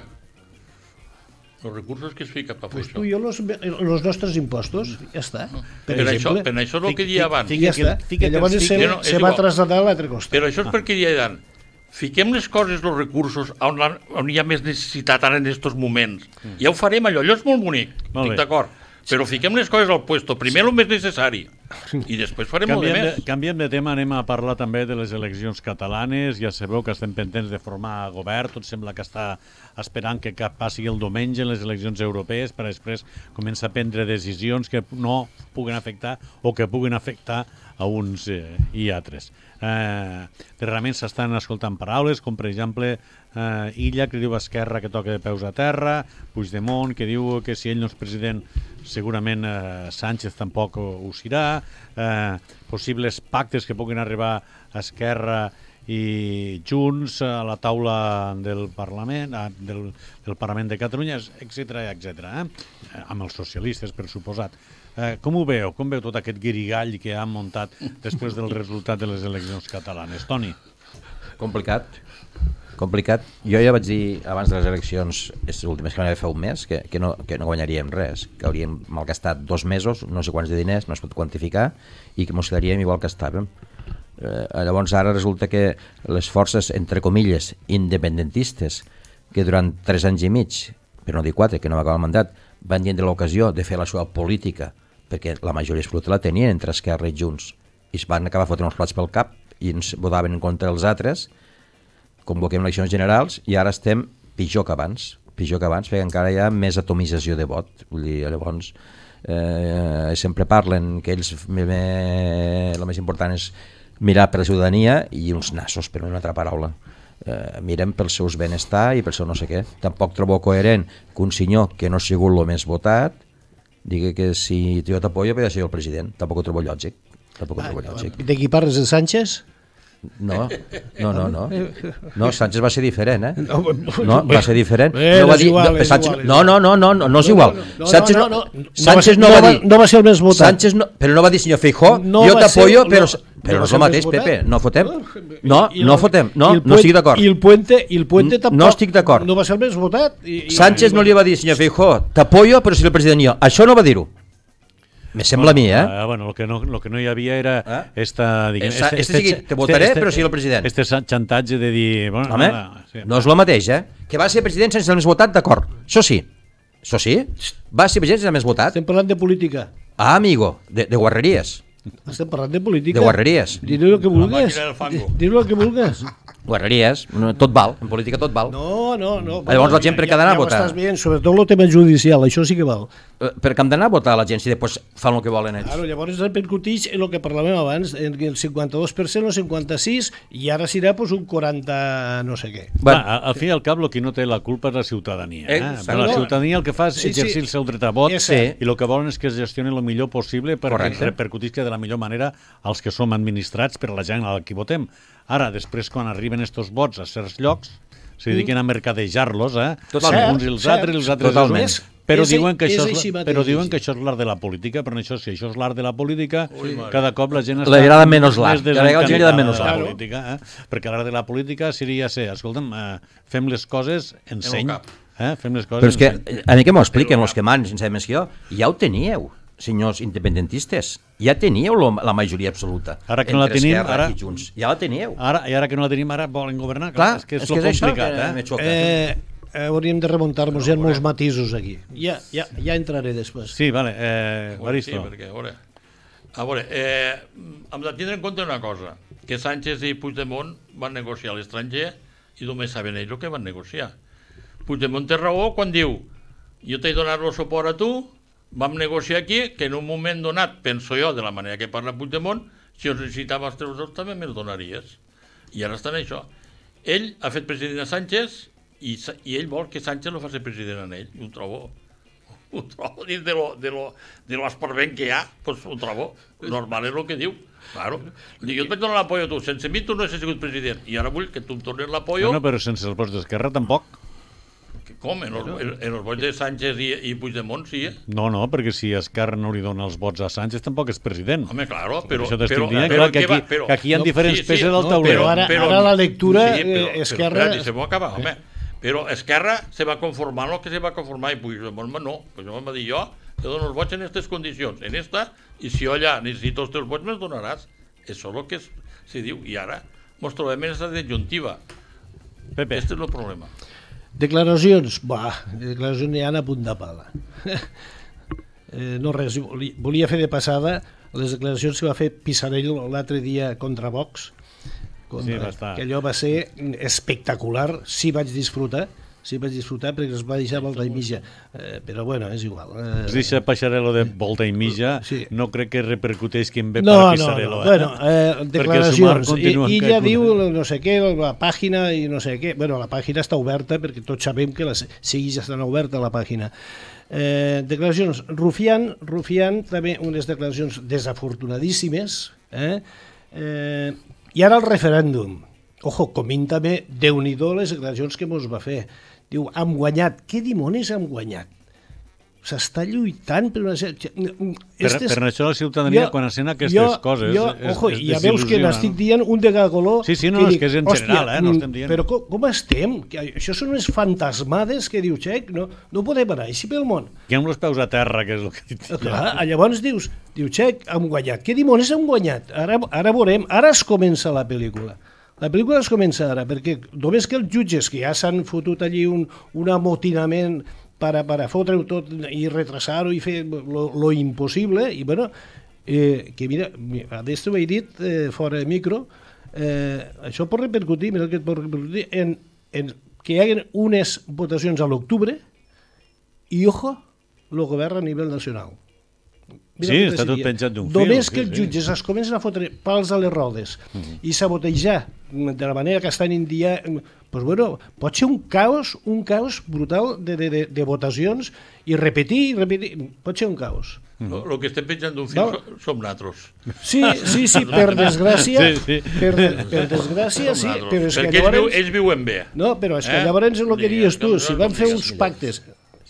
Els recursos que es fica per fer pues això. tu i jo los nostres impostos, ja està. Per això és el que deia abans. I ja està. I llavors se no, és va igual. traslladar a l'altre costat. Però això és perquè deia abans. Fiquem les coses, els recursos, on hi ha més necessitat ara en aquests moments. Ja ho farem, allò és molt bonic, Molt bé. estic d'acord. Però fiquem les coses al puesto, primer el més necessari, i després farem el de més. Canviem de tema, anem a parlar també de les eleccions catalanes. Ja sabeu que estem pendents de formar govern, tot sembla que està esperant que passi el diumenge les eleccions europees per després començar a prendre decisions que no puguen afectar o que puguen afectar a uns i altres. Darrerament s'estan escoltant paraules com per exemple Illa, que diu Esquerra que toca de peus a terra, Puigdemont que diu que si ell no és president segurament Sánchez tampoc ho serà, possibles pactes que puguin arribar a Esquerra i Junts a la taula del Parlament del Parlament de Catalunya, etc etc. Amb els socialistes, per suposat. Com ho veu? Com veu tot aquest guirigall que han muntat després del resultat de les eleccions catalanes? Toni? Complicat. Jo ja vaig dir abans de les eleccions, les últimes que van haver fa un mes, que no guanyaríem res, que hauríem malgastat 2 mesos, no sé quants de diners, no es pot quantificar, i que mos quedaríem igual que estàvem. Llavors ara resulta que les forces, entre comilles, independentistes, que durant 3 anys i mig, per no dir 4, que no va acabar el mandat, van tindre l'ocasió de fer la seva política, perquè la majoria absoluta la tenien entre Esquerra i Junts, i es van acabar fotent els plats pel cap i ens votaven en contra dels altres, convoquem eleccions generals i ara estem pitjor que abans, perquè encara hi ha més atomització de vot. Vull dir, llavors, sempre parlen que ells el més important és mirar per la ciutadania i uns nassos, per una altra paraula. Mirem pel seu benestar i pel seu no sé què. Tampoc trobo coherent que un senyor que no ha sigut el més votat digui que si jo t'apoyo podria ser el president. Tampoc ho trobo lògic. De qui parles, de Sánchez? No, Sánchez va ser diferent, No, va ser diferent. No va dir, no és igual. Sánchez no va dir... No va ser el més votat. Però no va dir, senyor Feijóo, jo t'apoyo, però no és el mateix, Pepe, no fotem. No fotem, no estic d'acord. I el Puente tampoc no estic d'acord. No va ser el més votat. Sánchez no li va dir, senyor Feijóo, t'apoyo, però si el president jo. Això no va dir-ho. Me sembla a mi, Bueno, lo que no hi havia era esta... te votaré, però si el president. Este xantatge de dir... Bueno, home, no és el mateix, Que va ser president sense el més votat, d'acord. Això sí. Va ser president sense el més votat. Estem parlant de política. Ah, amigo, de guarreries. Estem parlant de política. De guarreries. Diré el que vulguis. Diré el que vulguis. Guarreries, tot val, en política tot val. No. Llavors la gent per què ha d'anar a votar? Ja estàs bien, sobretot el tema judicial, això sí que val. Per què han d'anar a votar la gent si després fan el que volen ells? Claro, llavors repercuteix en el que parlàvem abans, en el 52% o 56%, i ara serà pues, un 40% no sé què. Al fi i al cap, el que no té la culpa és la ciutadania. La ciutadania el que fa és exercir el seu dret a vot i el que volen és que es gestioni el millor possible perquè repercutisca de la millor manera als que som administrats per la gent a qui votem. Ara, després, quan arriben estos vots a certs llocs, se dediquen a mercadejar-los, uns i els altres, Totalment. Però diuen que això és l'art de la política, però això, si això és l'art de la política, cada cop la gent està... L'agrada menys l'art, la política, perquè l'art de la política seria ser, escolta'm, fem les coses en seny. Fem les coses però és que, a mi que m'ho expliquen els que manen, sense més que jo, ja ho teníeu, senyors independentistes, ja teníeu la majoria absoluta. Ara que no la tenim, ara ja la teníeu. I ara que no la tenim, ara volen governar. Clar, és que és complicat. Hauríem de remuntar-nos, hi ha molts matisos aquí. Ja entraré després. Sí, vale. Baristo. Sí, perquè, a veure, hem de tindre en compte una cosa, que Sánchez i Puigdemont van negociar a l'estranger i només saben ells el que van negociar. Puigdemont té raó quan diu jo t'he donat el suport a tu, vam negociar aquí, que en un moment donat, penso jo, de la manera que parla Puigdemont, si els necessitava els teus dos també me'ls donaries. I ara està en això. Ell ha fet president a Sánchez i ell vol que Sánchez lo faci president en ell. Ho trobo dins de l'espervent que hi ha, doncs ho trobo. Normal és el que diu. Claro. Jo et vaig donar l'apoio a tu. Sense mi tu no has sigut president. I ara vull que tu em tornes l'apoio. No, però sense els vots d'Esquerra tampoc. Com? En els vots de Sánchez i Puigdemont, sí? No, perquè si Esquerra no li dona els vots a Sánchez tampoc és president. Home, claro, però... Això t'estic dient, que aquí hi ha diferents peces del taulero. Ara la lectura, Esquerra... Se m'ho acaba, home. Però Esquerra se va conformar el que se va conformar i Puigdemont no. Puigdemont va dir jo te dono els vots en aquestes condicions, en esta, i si jo allà necessito els teus vots me'ls donaràs. Això és el que se diu. I ara ens trobem en aquesta disjuntiva. Pepe. Este és el problema. Declaracions, declaracions n'hi ha a punt de pala. No res, volia fer de passada les declaracions que va fer Pisarell l'altre dia contra Vox, que allò va ser espectacular, sí vaig disfrutar perquè es va deixar volta i mitja, però bueno, és igual. Es deixa Passarello de volta i mitja, no crec que repercuteix quin ve per Pisarello. Bueno, declaracions, ella diu no sé què, la pàgina i no sé què, bueno, la pàgina està oberta perquè tots sabem que les siguis estan oberta a la pàgina. Declaracions, Rufián, també unes declaracions desafortunadíssimes, i ara el referèndum. Ojo, comint també Déu-n'hi-do les declaracions que mos va fer. Diu, hem guanyat. Què dimonis hem guanyat? s'està lluitant per una... Per això la ciutadania, quan sent aquestes coses, ojo, ja veus que n'estic dient un de cada color... Sí, no, és que és en general, no estem dient... Però com estem? Això són unes fantasmades que diu, xec, no podem anar així pel món. Que amb els peus a terra, que és el que dic. Clar, llavors diu, xec, hem guanyat. Què dimonis hem guanyat? Ara veurem, ara es comença la pel·lícula. La pel·lícula es comença ara, perquè només que els jutges, que ja s'han fotut allí un amotinament per fotre-ho tot i retrasar-ho i fer lo impossible, i bueno, que mira, a d'esto ho he dit fora de micro, això pot repercutir, mira el que pot repercutir, en que hi hagi unes votacions a l'octubre i, ojo, el govern a nivell nacional. Sí, està tot penjat d'un fil. Només que els jutges es comencen a fotre pals a les rodes i sabotejar de la manera que estan indiant, doncs bueno, pot ser un caos brutal de votacions i repetir, pot ser un caos. El que estem penjant d'un fil som nosaltres. Sí, per desgràcia, per desgràcia, sí, però és que perquè llavors... ells viuen bé. No, però és que llavors és el que dius tu, si van fer uns pactes,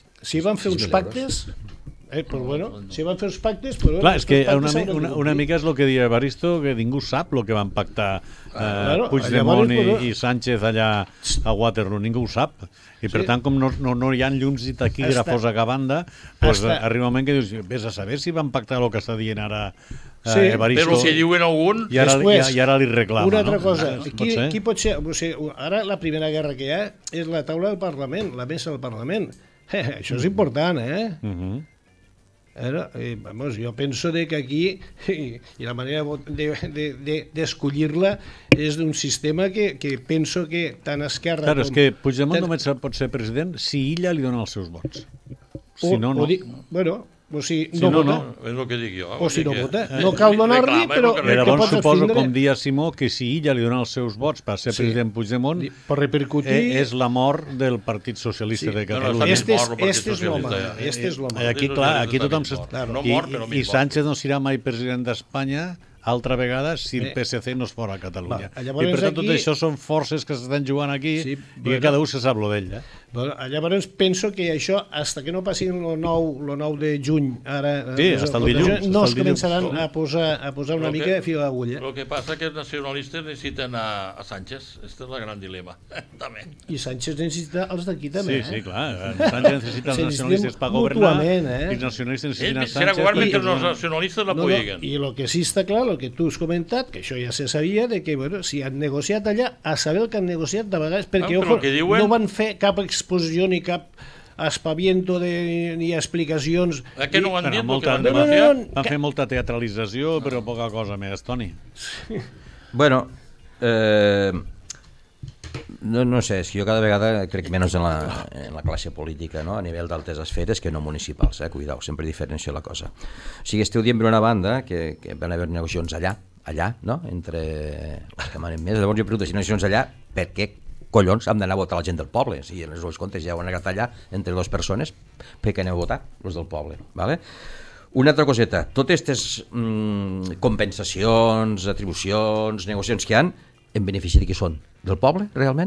però bueno, si van fer els pactes... Clar, és que una mica és el que deia Evaristo, que ningú sap el que van pactar Puigdemont i Sánchez allà a Waterloo, ningú ho sap. I per tant, com no hi ha llums i taquígrafos a cada banda, arriba un moment que dius, vés a saber si van pactar el que està dient ara Evaristo. Però si diuen algun... I ara li reclama. Una altra cosa, qui pot ser... Ara la primera guerra que hi ha és la taula del Parlament, la mesa del Parlament. Això és important, Vamos, jo penso que aquí i la manera d'escollir-la és d'un sistema que penso que tant Esquerra com... Clar, és que Puigdemont només pot ser president si ella li dona els seus vots. Si no, no. Bueno, o si no vota. És el que dic jo. O si no vota. No cal donar-li, però... Llavors suposo, com dia Simó, que si ella li dona els seus vots per ser president Puigdemont, per repercutir... És la mort del Partit Socialista de Catalunya. Este és l'home. Aquí tothom s'està... I Sánchez no serà mai president d'Espanya altra vegada si el PSC no es fora a Catalunya. I per tant tot això són forces que s'estan jugant aquí i que cada un se sap lo d'ell. Llavors penso que això, fins que no passi el 9 de juny, ara no es començaran a posar una mica de fil a l'agulla. El que passa que els nacionalistes necessiten a Sánchez. Este és el gran dilema. I Sánchez necessita els d'aquí també. Sí, clar. Sánchez necessita els nacionalistes per governar i els nacionalistes necessiten a Sánchez. Serà govern mentre els nacionalistes l'apoyeguen. I el que sí està clar, el que tu has comentat, que això ja se sabia, de que si han negociat allà, a saber el que han negociat de vegades, perquè no van fer cap exposició ni cap aspaviento ni explicacions. Que no ho han dit? Van fer molta teatralització, però poca cosa més, Toni. Bueno, no sé, és que jo cada vegada crec menys en la classe política, a nivell d'altes esferes que no municipals, cuidao, sempre diferencio la cosa. O sigui, esteu dient per una banda que van haver negociacions allà, entre els que manen més. Llavors jo pregunto, si negociacions allà, per què collons hem d'anar a votar la gent del poble? Si en els comptes ja ho han agarrat allà entre dues persones, per què aneu a votar els del poble? Una altra coseta, totes aquestes compensacions, atribucions, negociacions que hi ha, en benefici de qui són? Del poble, realment?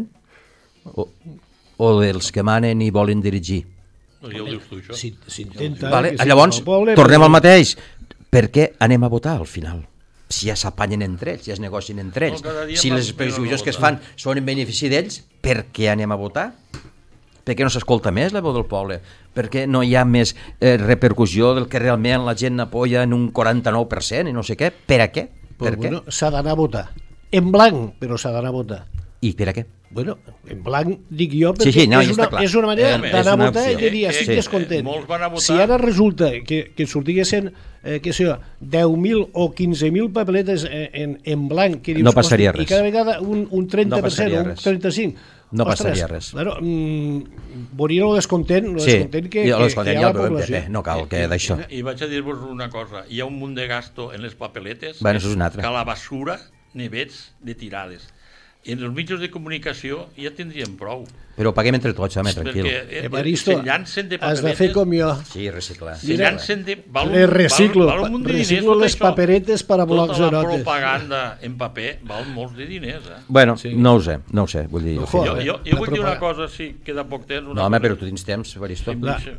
O dels que manen i volen dirigir? Ja ho dius tu, això. S'intenta... Llavors, tornem al mateix. Per què anem a votar, al final? Si ja s'apanyen entre ells, si ja es negocien entre ells, si les previsions que es fan són en benefici d'ells, per què anem a votar? Per què no s'escolta més la veu del poble? Per què no hi ha més repercussió del que realment la gent apoya en un 49% i no sé què? Per a què? S'ha d'anar a votar. En blanc, però s'ha d'anar a votar. I per a què? Bueno, en blanc dic jo, perquè és una manera d'anar a votar i de dir, estic descontent. Si ara resulta que sortiguessin 10.000 o 15.000 papeletes en blanc, no passaria res. I cada vegada un 30% o un 35%, no passaria res. Veurien el descontent que hi ha la població. No cal que d'això. I vaig a dir-vos una cosa, hi ha un munt de gasto en les papeletes que a la basura n'hi veig de tirades. en els mitjans de comunicació ja tindríem prou. Però ho paguem entre tots, home, tranquil. Perquè Evaristo, se llancen de has de fer com jo. Sí, reciclar. Se llancen de... Reciclo un de diners, reciclo tot les això. paperetes per a blocs de Tota la notes. propaganda en paper val molts de diners, Bueno, no ho sé, vull dir... Ojo, Jo vull dir una cosa, sí, queda poc temps. No, home, però tu tens temps, Evaristo.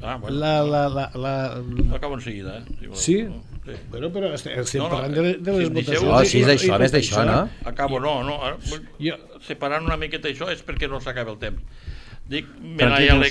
Acabo en seguida, Si Sí? voleu. Sí. Bueno, però estem No, parlant de les si em deixeu- votacions. Oh, sí, és d'això, és d'això, no? Acabo, no. Separant una miqueta això és perquè no s'acaba el temps. Dic, me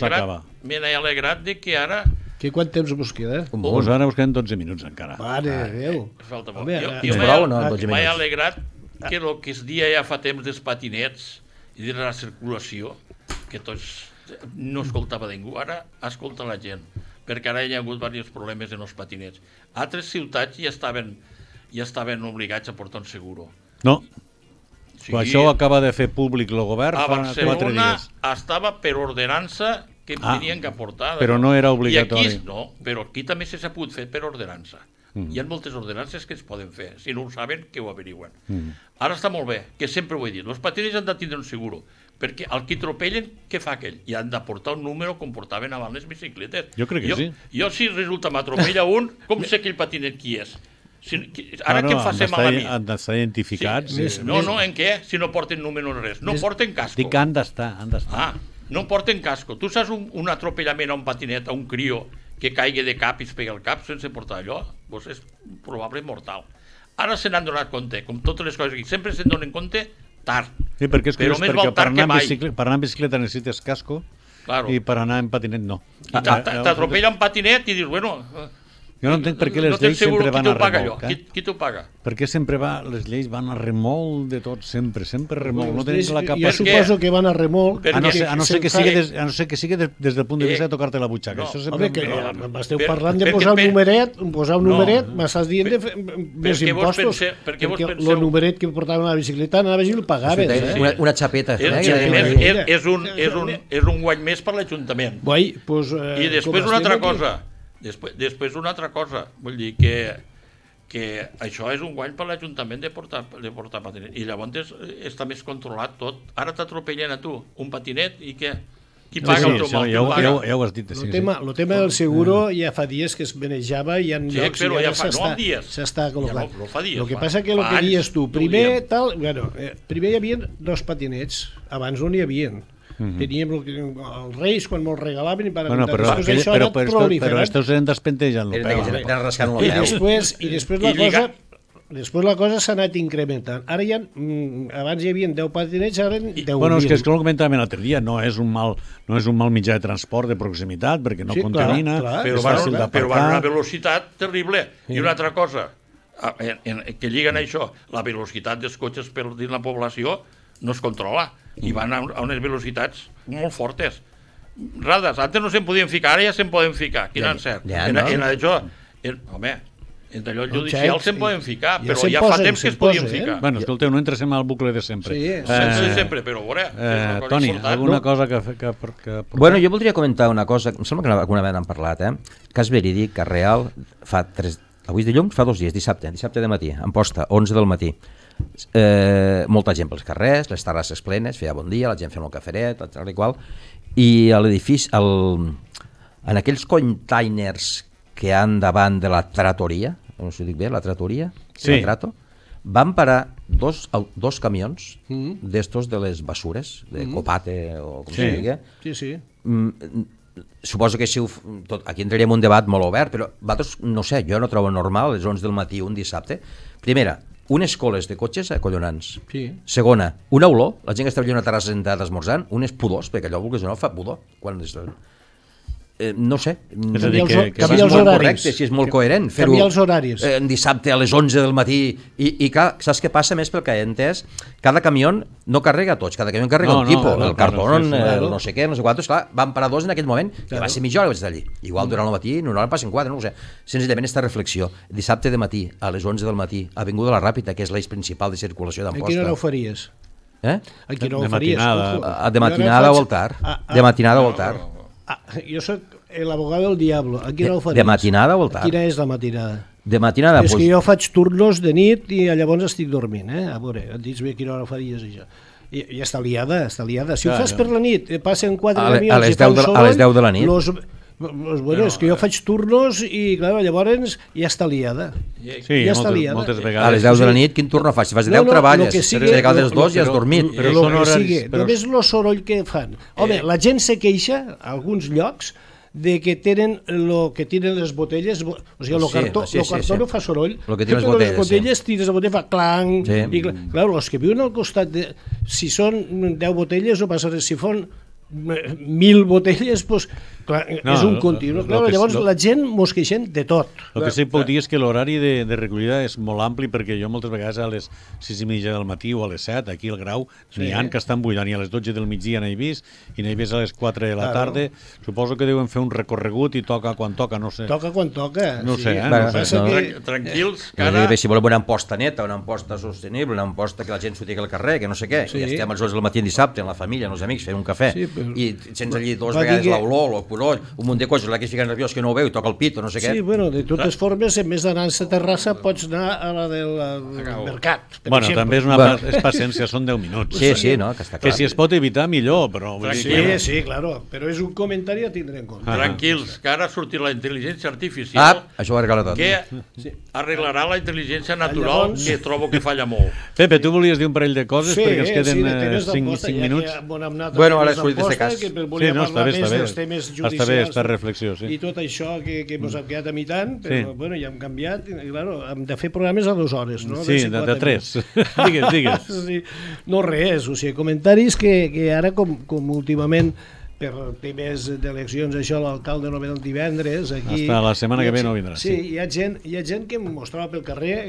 n'he alegrat de que ara... Que quant temps vos queda? Pues ara us queden 12 minuts encara. Mare de Déu. Falta poc. Home, Jo prou o no, 12 m'he minuts? alegrat que el que es dia ja fa temps dels patinets i de la circulació, que tots no escoltava ningú, ara escolta la gent, perquè ara hi ha hagut diversos problemes en els patinets. Altres ciutats ja estaven obligats a portar un seguro. No, Sí, això ho acaba de fer públic el govern a fa 4 Barcelona dies. estava per ordenança que tenien que aportar. però no era obligatori. I aquí, no, però aquí també s'ha pogut fer per ordenança. Hi ha moltes ordenances que es poden fer. Si no ho saben, que ho averigüen. Ara està molt bé, que sempre ho he dit. Els patinets han de tindre un seguro, perquè el que atropellen, què fa aquell? I han de portar un número com portaven abans les bicicletes. Jo crec que sí. Jo, si resulta m'atropella un, com sé aquell patinet qui és? Ara què em fa ser mal a mi? Han d'estar identificats. Sí. No, en què? Si no porten número ni res. No porten casco. Dic que han d'estar. No porten casco. Tu saps un atropellament a un patinet, a un crió, que caigui de cap i es pega el cap sense portar allò? Doncs és probable mortal. Ara se n'han donat compte, com totes les coses que sempre se'n donen compte, tard. Sí, perquè és Però curiós, més perquè val tard que mai. per anar en bicicleta necessites casco Claro. i per anar en patinet no. I t'atropella un patinet i dius, bueno... Jo no entenc per què les no tens lleis sempre seguro, van a paga remolc. Qui t'ho paga? Per què sempre les lleis van a remolc de tot, sempre remolc. No tens la Jo capacitat... suposo que van a remolc. Per A no què? ser que sigui des del punt de vista de tocar-te la butxaca. No. Això sempre... Home, que m'esteu Per- parlant de perquè- posar un per- numeret, m'estàs dient de fer més perquè vos impostos. penseu- perquè vos Perquè penseu- el numeret que portaven a la bicicleta anaves i el pagaves. Una xapeta. És un guany més per l'Ajuntament. Guai, doncs... I després una altra cosa. Després una altra cosa. Vull dir que això és un guany per l'Ajuntament de portar patinet. I llavors està més controlat tot. Ara t'atropellen a tu un patinet i què? Qui paga el teu mal? Ja ho has dit. El tema del seguro ja fa dies que es manejava i en llocs però ja fa, s'està no en dies. s'està col·locat. Ja no fa dies, El que fa passa que el que anys, dies tu, ho primer diem. primer hi havia 2 patinets, abans no n'hi havien. Teníem els Reis quan me'ls regalaven i per Bueno, però estos eren despentejant el peu. Eren rascant I el peu. després la cosa s'ha anat incrementant. Ara hi ha, abans hi havia 10 patinets, ara hi ha 10.000. Bueno, és que ho comentàvem l'altre dia, no és un mal mitjà de transport de proximitat, perquè no contamina, Però és fàcil van a d'aparcar. una velocitat terrible. I una altra cosa, que lliguen això, la velocitat dels cotxes per dins la població no es controla i van a unes velocitats molt fortes. Rades, antes no se'n podien ficar, ara ja se'n poden ficar. Quin encert. En això, home, en allò judicial se'n poden ficar, però ja fa temps que es podien ficar. Bueno, escolteu, no entrem al bucle de sempre. Sí, sempre, però a veure... Toni, alguna cosa que... Bueno, jo voldria comentar una cosa, em sembla que alguna vegada han parlat, cas verídic, cas real, avui és dilluns, fa 2 dies, dissabte de matí, en posta, 11 del matí. Molta gent pels carrers, les terrasses plenes, feia bon dia, la gent feia un caferet, tal i qual, i a l'edifici, en aquells containers que han davant de la tratoria, no sé si ho dic bé, la tratoria, sí. la trato, van parar dos camions d'estos de les basures, de Copate o com se digui. Sí. Suposo que aquí entraríem en un debat molt obert, però vosaltres, no sé, jo no trobo normal a les 11 del matí un dissabte. Primera, unes coles de cotxes acollonants. Sí. Segona, una olor, la gent que estava allà a una terrassa sentada esmorzant, unes pudors, perquè allò vulguis o no fa pudor. No sé, és a dir, canviar els horaris. Si és molt coherent fer-ho canviar els horaris. Dissabte a les 11 del matí i clar, saps què passa més pel que he entès? Cada camió no carrega tots, cada camió carrega un tipus, el cartó, no sé què, no sé quantos, clar, van parar 2 en aquell moment, que va ser mitja hora que vaig estar allí. Igual durant el matí, en una hora passen 4, no ho sé. Senzillament esta reflexió, dissabte de matí, a les 11 del matí, Avinguda la Ràpida, que és l'eix principal de circulació d'Amposta. A quina hora ho faries? A quina hora ho faries? De matinada o al tard. De matinada o al tard. Jo soc l'abogado del diablo. A quina hora ho faries? De matinada o al tard? Quina és la matinada? De matinada, és que jo faig turnos de nit i llavors estic dormint, A veure, dins bé quina hora ho faries, això. ja està liada. Si ho fas per la nit, passen 4 camions a les i fa un 10 soroll... a les 10 de la nit. Bueno, és que jo faig turnos i, clar, llavors ja està liada. Sí, ja està liada. moltes vegades. A les 10 de la nit, quin turno fas? Si fas de 10 treballes, si de les 2 ja has dormit. Però Lo són que horaris... sigui, només el soroll que fan. Home, la gent se queixa, a alguns llocs, de que tenen les botelles, o sigui, el cartó no fa soroll, lo que tenen les botelles, tires la botella, fa clang, sí. I clar, els que viuen al costat de... Si són 10 botelles no passa res, si fon 1.000 botelles, doncs, clar, és un continu. Llavors la gent mos queixem de tot. El que sí que puc dir és que l'horari de recollida és molt ampli, perquè jo moltes vegades a les 6:30 del matí o a les 7, aquí al Grau, n'hi ha que estan buidant, i a les 12 del migdia n'he vist, i n'he vist a les 4 de la tarda. Suposo que deuen fer un recorregut i toca quan toca, no sé. Toca quan toca. No sé, Tranquils, que ara... ara... Si volem una amposta neta, una amposta sostenible, una amposta que la gent surti al carrer, que no sé què, i estem als 2 del matí dissabte amb la família, amb els amics, fent un cafè, i sense allí 2 vegades l'olor, el poroll, un munt de coses, la que es fica nerviós que no ho veu i toca el pit o no sé què. Sí, bueno, de totes formes, en més d'anar a la terrassa, pots anar a la del mercat. Bueno, també és paciència, són 10 minuts. Sí, no, que està clar. Que si es pot evitar, millor, però... Sí, claro, però és un comentari a tindre en compte. Tranquils, que ara ha sortit la intel·ligència artificial, això ho arregla tot. que arreglarà la intel·ligència natural, que trobo que falla molt. Pepe, tu volies dir un parell de coses perquè ens queden 5 minuts? Bueno, ara he sortit d'este cas. Sí, no, està bé. Està bé, està reflexió, sí. I tot això que ens hem quedat a mitant, però bueno, ja hem canviat, i claro, hem de fer programes a 2 hores, no? Sí, de 3. Digues. Sí. No res, o sigui, comentaris que ara, com últimament, per temes d'eleccions, això l'alcalde no ve el divendres, aquí... Hasta la setmana que ve no vindrà. Sí, hi ha gent que em mostrava pel carrer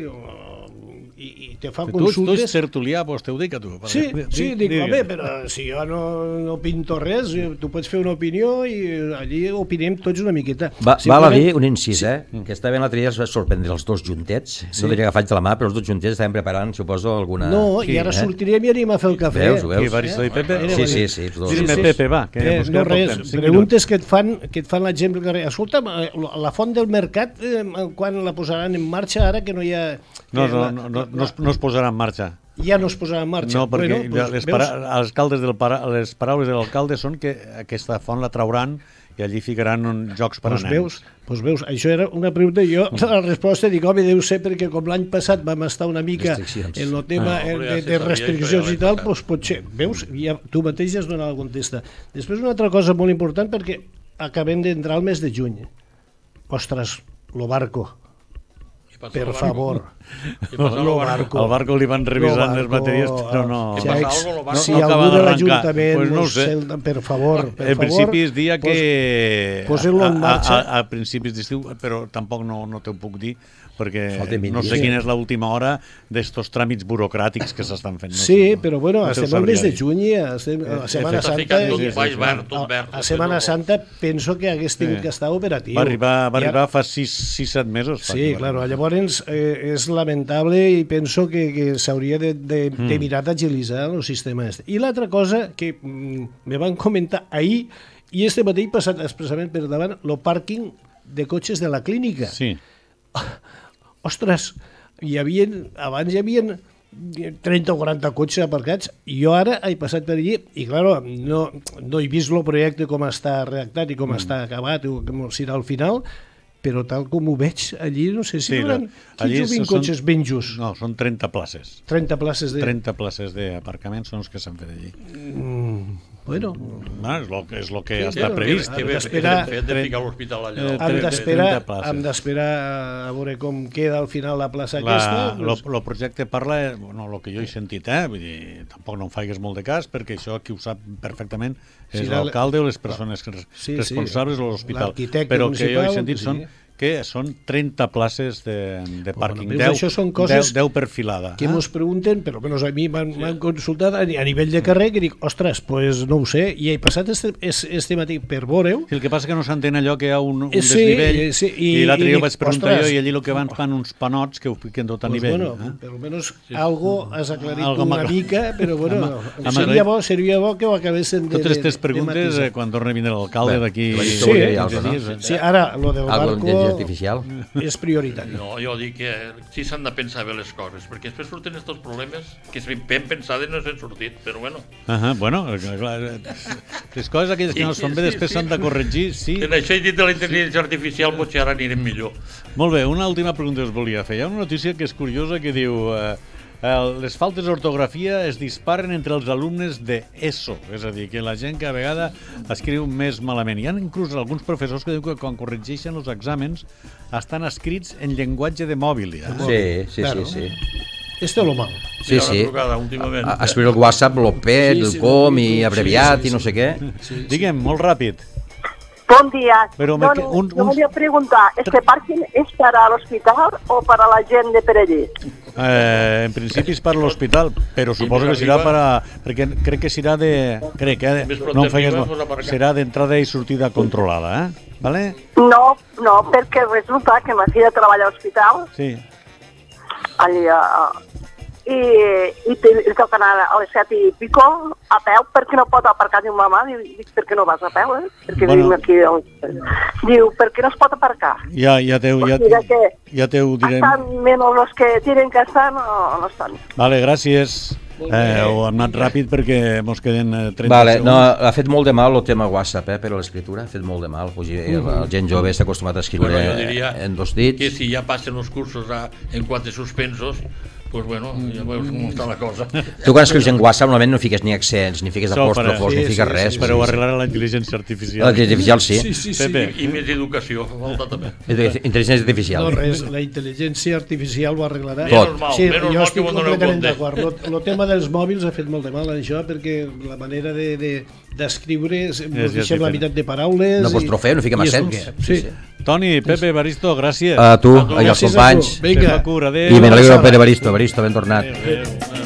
i te fa consultes... Tu ets tertulià, doncs t'ho dic a tu. Sí, dic, home, però si jo no pinto res, tu pots fer una opinió i allí opinem tots una miqueta. Val a dir un incís, que estava ben l'altre dia, es va sorprendre els dos juntets, no diria agafats de la mà, però els dos juntets estaven preparant, suposo, alguna... No, i ara sortirem i anem a fer el cafè. Veus? Qui, Barista i Pepe? Sí. Dime Pepe, va. No res, preguntes que et fan la gent pel carrer. Escolta'm, la font del mercat, quan la posaran en marxa ara que no hi ha... No es posarà en marxa. Ja no es posarà en marxa. No, perquè les paraules de l'alcalde són que aquesta font la trauran i allí ficaran jocs per a nens. Doncs veus, això era una pregunta i jo la resposta dic, home, deu ser perquè com l'any passat vam estar una mica en el tema de restriccions i tal, doncs potser, veus, ja, tu mateix ja has donat la contesta. Després una altra cosa molt important perquè acabem d'entrar al mes de juny. Ostres, lo barco. Per favor. El barco li van revisant les bateries, però no... Si algú de l'Ajuntament, per favor... En principi es dia que a principis d'estiu, però tampoc no t'ho puc dir, perquè no sé quina és l'última hora d'estos tràmits burocràtics que s'estan fent. Sí, però bueno, estem al mes de juny, a Setmana Santa... A Setmana Santa penso que hagués tingut que estar operatiu. Va arribar fa 6-7 mesos. Sí, clar, llavors és lamentable i penso que s'hauria de mirar d'agilitzar el sistema. I l'altra cosa que me van comentar ahir, i este matí passat expressament per davant, el pàrquing de cotxes de la clínica. Sí. Ostres, abans hi havia 30 o 40 cotxes aparcats i jo ara he passat per allí i clar, no he vist el projecte com està redactat i com està acabat o com serà al final, però tal com ho veig allí, no sé si hi haurà 15 o 20 cotxes ben just. No, són 30 places. 30 places d'aparcament són els que s'han fet allí. Bueno, és el que està previst. Hem de ficar l'hospital allà. Hem d'esperar a veure com queda al final la plaça aquesta. El projecte parla, el que jo he sentit, vull dir, tampoc no em faigues molt de cas, perquè això qui ho sap perfectament és l'alcalde o les persones responsables de l'hospital. Però el que jo he sentit són que són 30 places de pàrquing, 10 per filada. Que mos pregunten, però almenys a mi m'han consultat a nivell de carrer, que dic, ostres, pues no ho sé, i he passat este matí per veure-ho. El que passa que no s'entén allò que hi ha un desnivell, i l'altre dia ho vaig preguntar jo, i allí el que fan uns panots que ho piquen tot a nivell. Bueno, per almenys algo has aclarit una mica, però bueno, seria bo que ho acabessin de totes aquestes preguntes quan torni a vindre l'alcalde d'aquí. Sí, ara, lo del barco... artificial? és prioritari. No, jo dic que sí s'han de pensar bé les coses, perquè després surten aquests problemes que ben pensades no s'han sortit, però bueno. Bueno, clar, les coses aquelles que no es fan bé després s'han de corregir, sí. En això he dit de la intel·ligència artificial, potser ara anirem millor. Molt bé, una última pregunta us volia fer. Hi ha una notícia que és curiosa que diu les faltes d'ortografia es disparen entre els alumnes d'ESO, és a dir, que la gent que a vegada escriu més malament. Hi ha inclús alguns professors que diuen que quan corregeixen els exàmens estan escrits en llenguatge de mòbil. Ja. Sí. Este lo mal. Sí. Escriure el WhatsApp, l'OPET, el COM i abreviat i no sé què. Digue'm, molt ràpid. Bon dia. Però yo volia preguntar, ¿este parking es para el hospital o para la gent de Perellí? En principi és per l'hospital, però suposo que serà perquè crec que serà serà d'entrada i sortida controlada, ¿vale? No, perquè resulta que ma filla treballa a l'hospital. Sí. Allà, i toca anar a les 7 i pico a peu perquè no pot aparcar. Diu, mamà, dic, per què no vas a peu, Perquè vivim aquí. Diu, per què no es pot aparcar? Ja teu direm. Estan menys els que tienen que estar, no estan. Vale, gràcies. Ho hem anat ràpid perquè mos queden 30 segons. No, ha fet molt de mal el tema WhatsApp, per a l'escriptura, ha fet molt de mal. La gent jove està acostumat a escriure en 2 dits. Que si ja passen els cursos en 4 suspensos, pues bueno, ja veus com està la cosa. Tu quan escrius en WhatsApp normalment no fiques ni accents, ni fiques apòstrofos, ni fiques res. Però ho arreglarà la intel·ligència artificial. La intel·ligència artificial, sí. Pepe. I més educació, falta també. Intel·ligència artificial. No res, la intel·ligència artificial ho arreglarà. Tot. Sí, jo estic completament d'acord. El tema dels mòbils ha fet molt de mal això, perquè la manera d'escriure deixem la meitat de paraules. No apostrofeu, no fiquem accents. Toni, Pepe, Evaristo, gràcies. A tu i als companys. Vinga. I me n'alegro, Pere Evaristo, ben tornat.